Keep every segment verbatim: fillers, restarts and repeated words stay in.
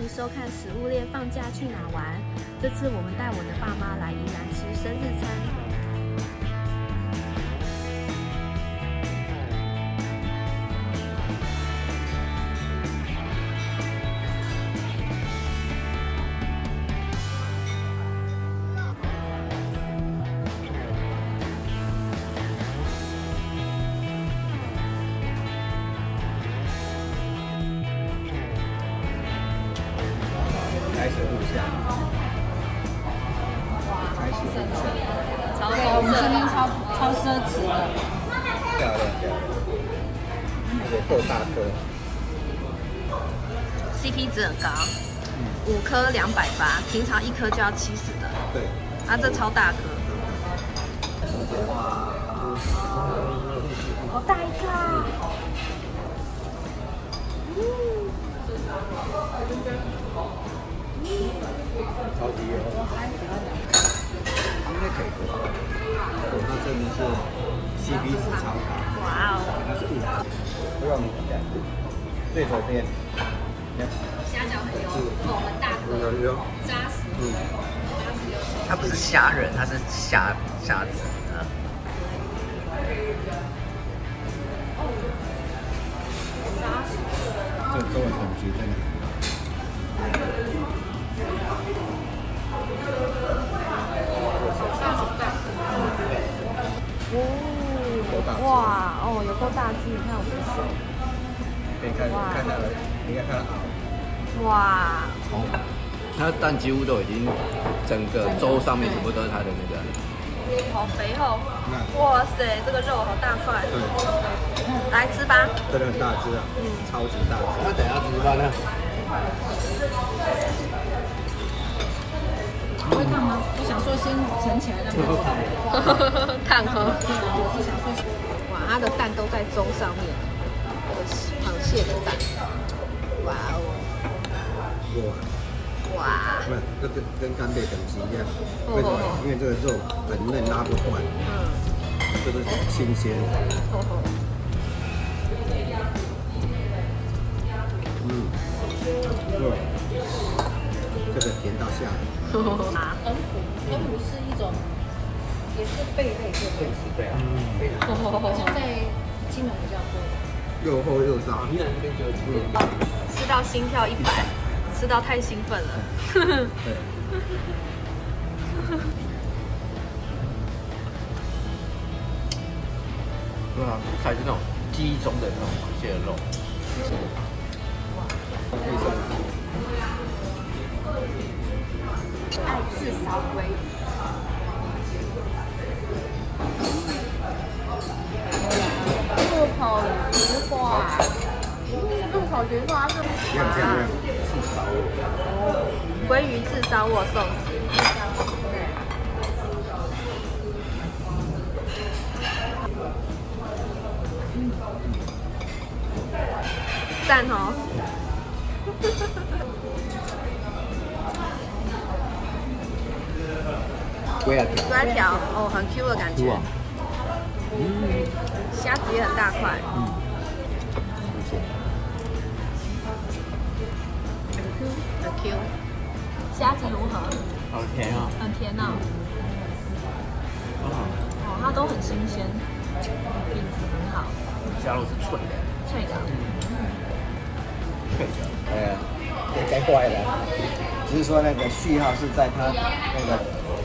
收看食物链放假去哪玩。这次我们带我的爸妈来宜兰吃生日餐。 开始录下，开始录下， 超对，我们今天超超奢侈的， 漂亮漂亮，而且够大颗。 C P 值很高，五颗两百八，平常一颗就要七十的。 对， 啊，这超大颗，好大一颗啊！嗯， 超级油，应该可以喝。哦，那真的是 C P 值超高。 哇哦！ 它是物质，不用你讲。最左边， 虾饺很油，口很大颗， 有有， 扎实。 嗯， 它不是虾仁，它是虾虾子啊。 这中文很绝对的。 哦，哇哦，有够大只，你看我的手。 可以看看到了，应该看到螯。 哇， 哦，它的蛋几乎都已经整个粥上面全部都是它的那个。 好肥厚！哇塞，这个肉好大块。 对， 来吃吧。 真的很大只啊，嗯，超级大只。 那等一下吃饭呢？ 会烫吗？我想说先盛起来让它烫喝。 我是想说， 哇，它的蛋都在粥上面，螃蟹的蛋。哇哦！ 哇！ 哇！ 不是，这跟跟干贝等级一样。为什么？因为这个肉很嫩，拉不断。 嗯。 这个新鲜。 吼吼。 嗯。对。这个甜到下来。 啊。 恩虎，恩虎是一种，也是贝类，对不对？ 对啊，非常。 好像在金门比较多。 又厚又大。 宜兰那边就有。 吃到心跳一百，吃到太兴奋了。 对。 对啊，才是那种记忆中的那种螃蟹的肉。 可以算是。 爱吃烧龟。入口菊花，入口菊花是也很漂亮。 鲑鱼炙烧握寿司。赞哦！ 龟啊条。 龟条哦，很 Q 的感觉。 嗯。 虾子也很大块。 嗯。不错。 很 Q， 很 Q。虾子如何？ 好甜啊！ 很甜哦。哦，它都很新鲜，品质很好。 虾肉是脆的。 脆的。 脆的。 哎呀，也该怪了。只是说那个序号是在它那个。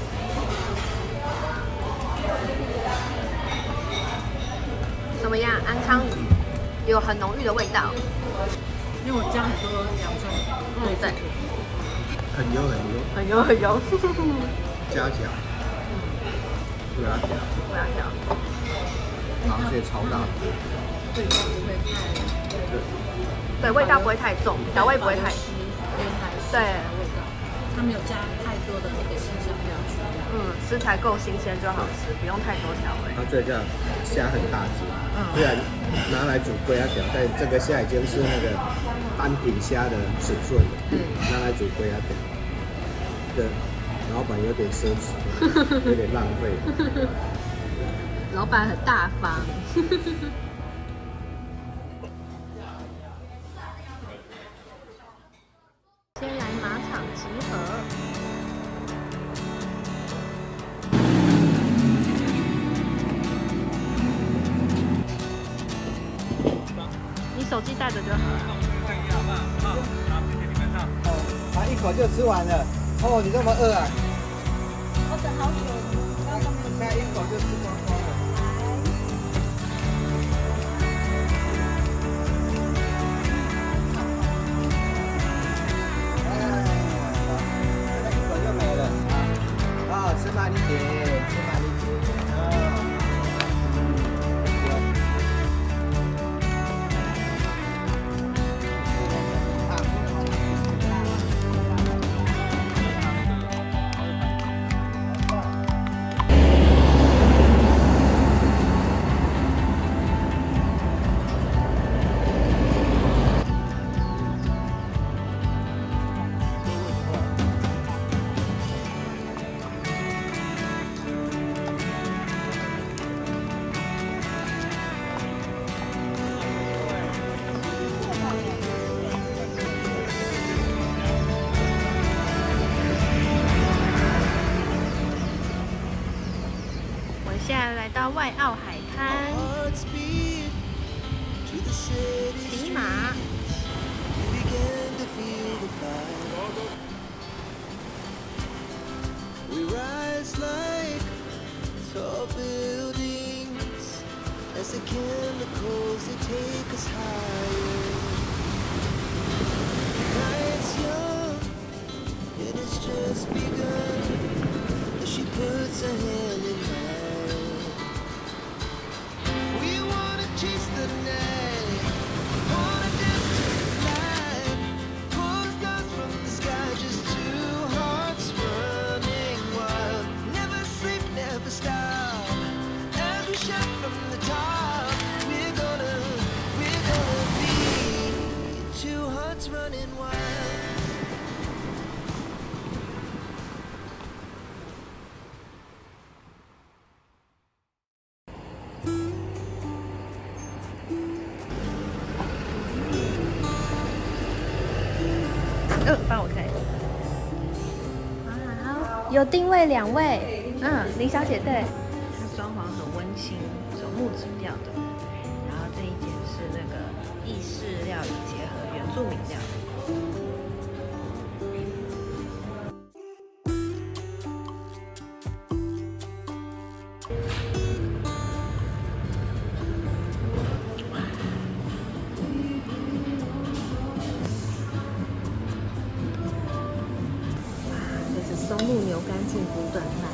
怎么样？安康鱼有很浓郁的味道。 因为我加很多洋葱。 嗯，对。 很油很油。 很油很油。 加饺。不要饺。 不要饺。 螃蟹超大。 味道不会太。 对，味道不会太重，调味不会太。 不会太对。 味道，它没有加太多的那个新香料去。 嗯，吃才够新鲜就好吃，不用太多调味。 它这叫虾很大只，虽然拿来煮龟鸭条，但这个虾已经是那个单品虾的尺寸了，拿来煮龟鸭条，对，老板有点奢侈，有点浪费。 老板很大方。现在手机带着就好了。 哦，他一口就吃完了。哦，你这么饿啊？ 我等好久了， 现在一口就吃光光了。吃慢一点，吃慢一点啊！ 现在来到外澳海滩，骑马。呃，帮我开。好，有定位两位。嗯，林小姐对。它装潢很温馨，走木质调的。然后这一间是那个意式料理结合原住民料理。松露牛肝菌骨炖饭，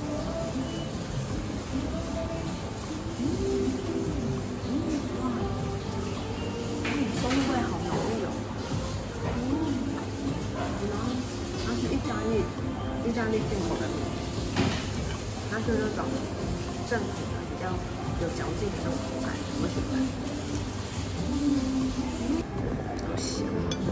哇，松露味好浓郁哦。然后它是意大利意大利进口的，它是那种正统的比较有嚼劲的那种口感，我喜欢。好香。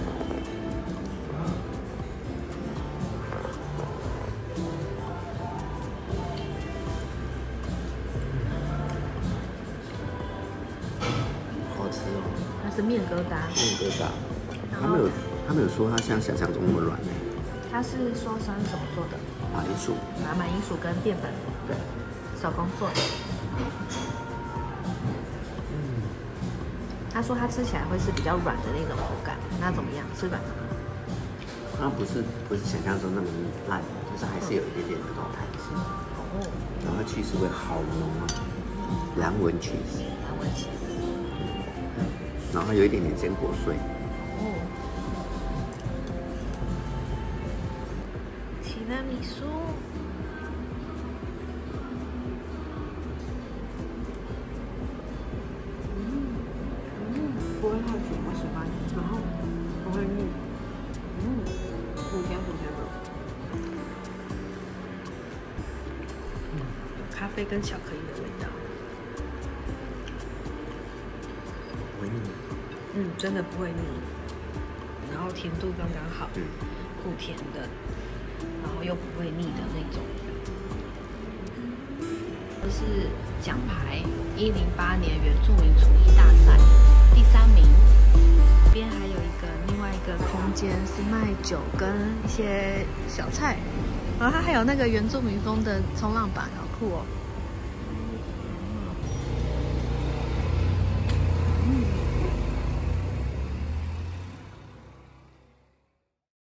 它是面疙瘩， 面疙瘩，他没有，他没有说它像想象中那么软呢。 它是说它是怎么做的？ 马铃薯， 拿马铃薯跟淀粉， 对， 手工做的。 嗯， 他说它吃起来会是比较软的那种口感，那怎么样？是软的吗？ 它不是不是想象中那么烂，就是还是有一点点那种弹性。 哦。 然后起司味好浓啊，蓝纹起司， 蓝纹起司。 然后有一点点坚果碎。 哦。提拉米苏。嗯嗯，不会太甜，我喜欢。然后不会腻。嗯，苦甜苦甜的。有咖啡跟巧克力的味道。 不会腻。 嗯，真的不会腻，然后甜度刚刚好， 嗯， 苦甜的，然后又不会腻的那种。这是奖牌，一零八年原住民厨艺大赛第三名。这边还有一个另外一个空间是卖酒跟一些小菜，然后它还有那个原住民风的冲浪板，好酷哦。